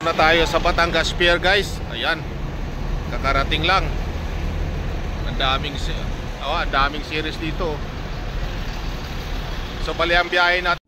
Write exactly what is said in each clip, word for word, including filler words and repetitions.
Na tayo sa Batangas Pier, guys. Ayan, kakarating lang. Ang daming oh, ang daming series dito. So bali ang biyahe natin.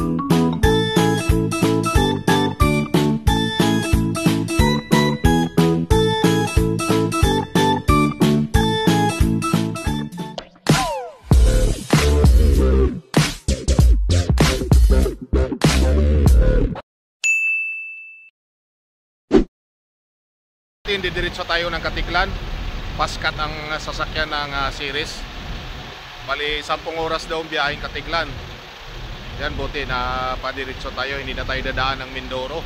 Didiretso tayo ng Katiklan. Paskat ang sasakyan ng uh, series. Bali sampung oras daw ang biyaheng Katiklan. Yan, buti na padiretso tayo, hindi na tayo dadaan ng Mindoro.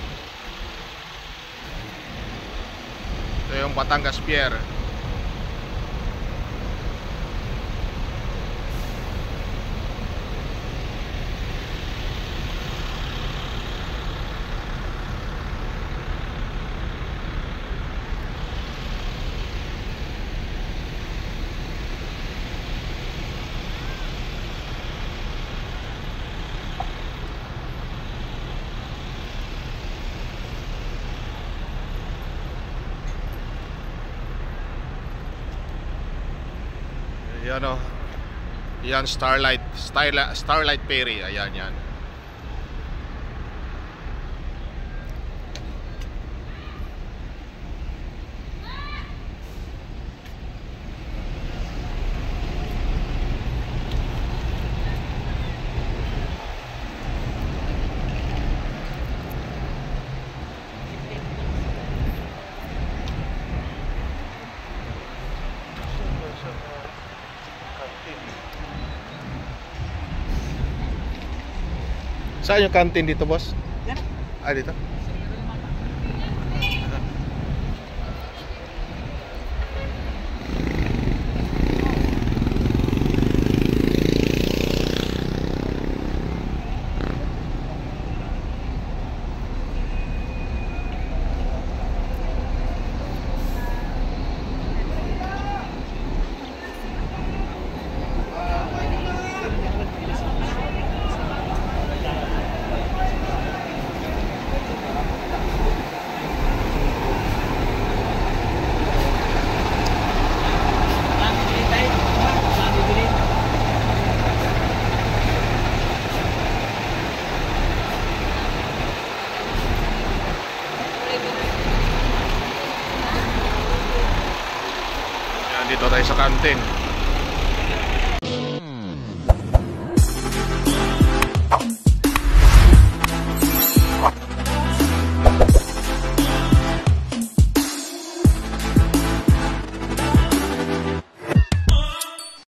Ito yung Batangas Pier. Yan o, yan Starlight, Starlight, Starlight Ferry. Ayan yan. Saan yung canteen dito, boss? Yan. Ah, dito? Dito tayo sa kantin.